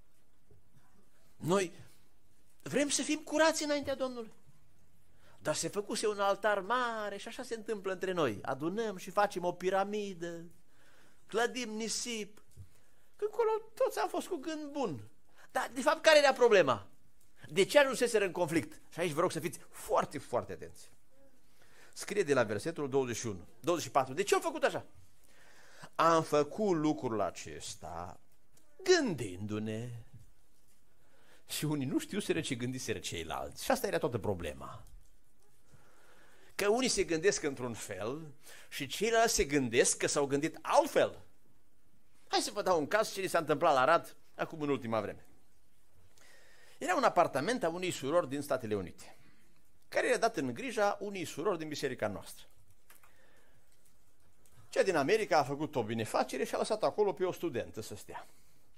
Noi vrem să fim curați înaintea Domnului. Dar se făcuse un altar mare și așa se întâmplă între noi. Adunăm și facem o piramidă, clădim nisip. Când acolo toți am fost cu gând bun. Dar de fapt care era problema? De ce ajunseseră în conflict? Și aici vă rog să fiți foarte, foarte atenți. Scrie de la versetul douăzeci și unu, douăzeci și patru. De ce au făcut așa? Am făcut lucrul acesta gândindu-ne. Și unii nu știuseră ce gândiseră ceilalți. Și asta era toată problema. Că unii se gândesc într-un fel și ceilalți se gândesc că s-au gândit altfel. Hai să vă dau un caz ce li s-a întâmplat la Arad acum în ultima vreme. Era un apartament a unei surori din Statele Unite, care era dat în grija unei surori din biserica noastră. Cea din America a făcut o binefacere și a lăsat acolo pe o studentă să stea.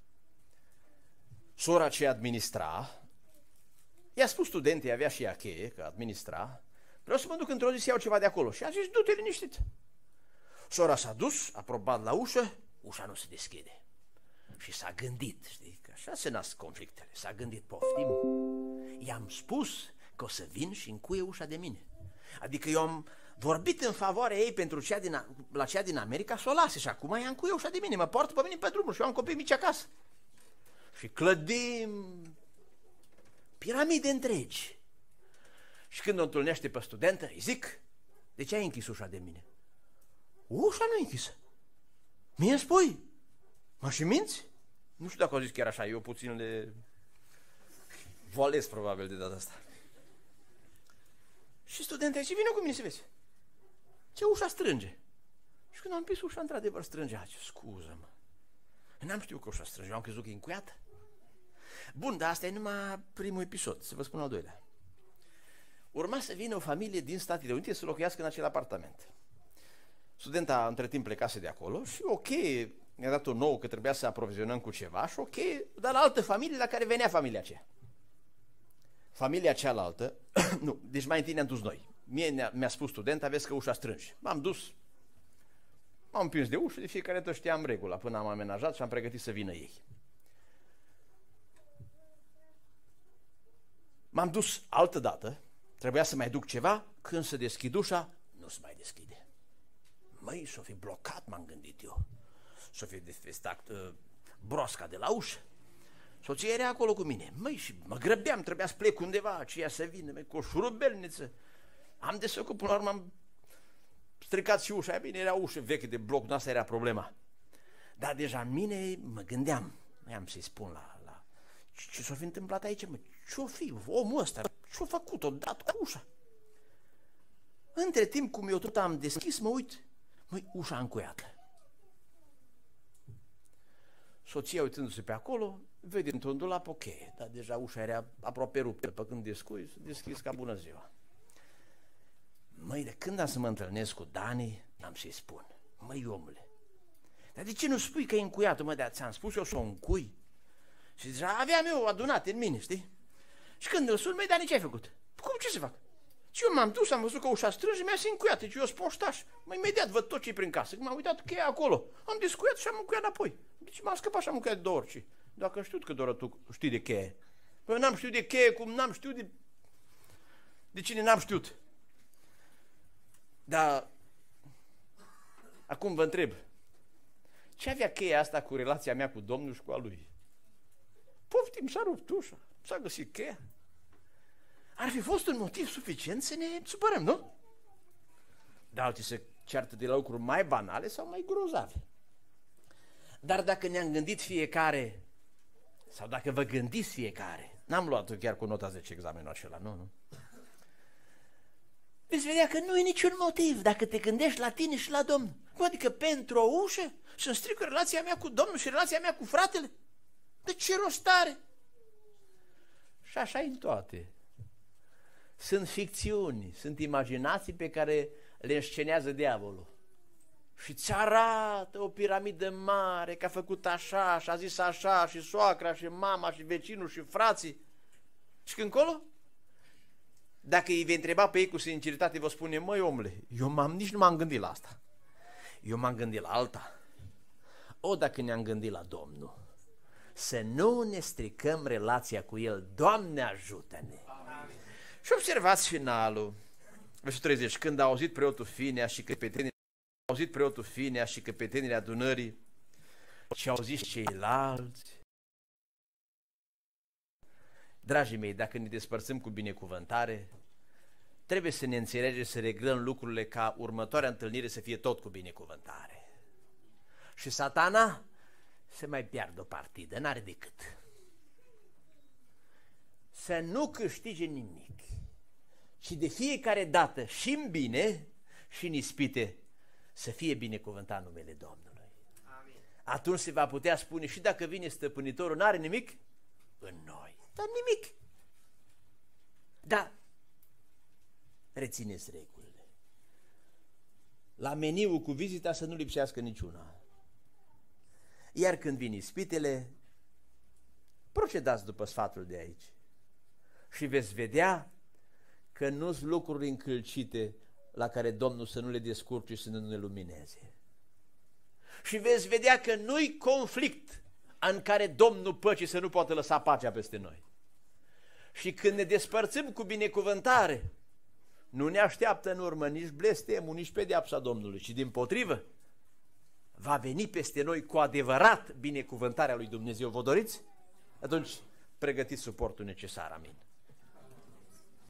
Sora ce administra i-a spus studentei, avea și ea cheie, că administra, vreau să mă duc într-o zi să iau ceva de acolo. Și a zis, du-te liniștit. Sora s-a dus, a probat la ușă, ușa nu se deschide. Și s-a gândit, știi, că așa se nasc conflictele. S-a gândit, poftim, i-am spus că o să vin și încuie ușa de mine. Adică eu am vorbit în favoarea ei pentru cea din, la cea din America să o lase și acum ea încuie ușa de mine, mă poartă pe mine pe drumul și eu am copii mici acasă. Și clădim piramide întregi. Și când o întâlnește pe studentă, îi zic, de ce ai închis ușa de mine? Ușa nu e închisă. Mie îmi spui, mă și minți? Nu știu dacă au zis chiar așa, eu puțin le voalez probabil de data asta. Și studentul zice, vină cu mine să vezi. Ce ușa strânge? Și când am pus ușa, într-adevăr strângea. Ce scuză-mă. N-am știut că ușa strânge, eu am crezut că e încuiată. Bun, dar asta e numai primul episod, să vă spun al doilea. Urma să vină o familie din Statele Unite să locuiască în acel apartament. Studenta între timp plecase de acolo și ok, mi-a dat un nou că trebuia să aprovizionăm cu ceva și ok, dar la altă familie la care venea familia aceea. Familia cealaltă, nu, deci mai întâi ne-am dus noi. Mie mi-a spus studenta, vezi că ușa strânge. M-am dus, m-am împins de ușă, de fiecare dată știam regula, până am amenajat și am pregătit să vină ei. M-am dus altă dată, trebuia să mai duc ceva, când se deschid ușa, nu se mai deschide. Măi, s-o fi blocat, m-am gândit eu. S-o fi defestat uh, broasca de la ușă. Soția era acolo cu mine. Măi, și mă grăbeam, trebuia să plec undeva, aceea să vină, măi, cu o șurubelniță. Am desfăcut, până la urmă am stricat și ușa. Bine, era ușă veche de bloc, nu asta era problema. Dar deja în mine mă gândeam, mai am să-i spun la... la... Ce s-o fi întâmplat aici, mă? Ce-o fi? Omul ăsta, ce-o făcut? O dat cu ușa. Între timp, cum eu tot am deschis, mă uit, măi, ușa încuiată. Soția, uitându-se pe acolo, vede într-un dulap, ok, dar deja ușa era aproape ruptă, pe când descui, s-a deschis ca bună ziua. Măi, de când am să mă întâlnesc cu Dani, n-am să-i spun. Măi, omule, dar de ce nu spui că e încuiată, mă, de ți-am spus eu să o încui? Și deja aveam eu adunate în mine, știi? Și când îl sun, măi, Dani, ce ai făcut? Cum, ce să fac? Și eu m-am dus, am văzut că ușa strânge, mi-a se încuiată, și eu sunt poștaș. Mă, imediat văd tot ce-i prin casă, că m-am uitat că e acolo. Am descuiat și am încuiat înapoi. Deci m-am scăpat și am încuiat de două ori. Dacă știut că doar tu știi de cheie. Păi n-am știut de cheie, cum n-am știut de... De cine n-am știut. Dar... Acum vă întreb. Ce avea cheia asta cu relația mea cu Domnul și cu a lui? Poftim, s-a rupt ușa, s-a găsit cheia. Ar fi fost un motiv suficient să ne supărăm, nu? Dar alții se ceartă de la lucruri mai banale sau mai grozave. Dar dacă ne-am gândit fiecare, sau dacă vă gândiți fiecare, n-am luat-o chiar cu nota zece examenul acela, nu, nu? Veți vedea că nu e niciun motiv dacă te gândești la tine și la Domnul. Cum adică pentru o ușă să-mi strică relația mea cu Domnul și relația mea cu fratele? De ce rost are? Și așa în toate. Sunt ficțiuni, sunt imaginații pe care le înscenează diavolul. Și ți arată o piramidă mare, că a făcut așa, și a zis așa, și soacra, și mama, și vecinul, și frații. Și când colo? Dacă îi vei întreba pe ei cu sinceritate, vă spune, măi omule, eu m-am, nici nu m-am gândit la asta. Eu m-am gândit la alta. O, dacă ne-am gândit la Domnul, să nu ne stricăm relația cu El. Doamne, ajută-ne! Și observați finalul. Versetul treizeci. Când a auzit preotul Finea și căpetenii, a auzit preotul Finea și căpetenile adunării, și au zis ceilalți. Dragii mei, dacă ne despărțim cu binecuvântare, trebuie să ne înțelegem, să reglăm lucrurile ca următoarea întâlnire să fie tot cu binecuvântare. Și Satana se mai piardă o partidă, n-are decât să nu câștige nimic. Și de fiecare dată și în bine și în ispite să fie binecuvântat numele Domnului. Amin. Atunci se va putea spune și dacă vine stăpânitorul, n-are nimic în noi. Dar nimic. Da. Rețineți regulile. La meniul cu vizita să nu lipsească niciuna. Iar când vin ispitele, procedați după sfatul de aici. Și veți vedea că nu sunt lucruri încălcite la care Domnul să nu le descurce și să nu ne lumineze. Și veți vedea că nu-i conflict în care Domnul păcii să nu poată lăsa pacea peste noi. Și când ne despărțim cu binecuvântare, nu ne așteaptă în urmă nici blestemul, nici pedeapsa Domnului, ci dimpotrivă, va veni peste noi cu adevărat binecuvântarea lui Dumnezeu. Vă doriți? Atunci pregătiți suportul necesar. Amin.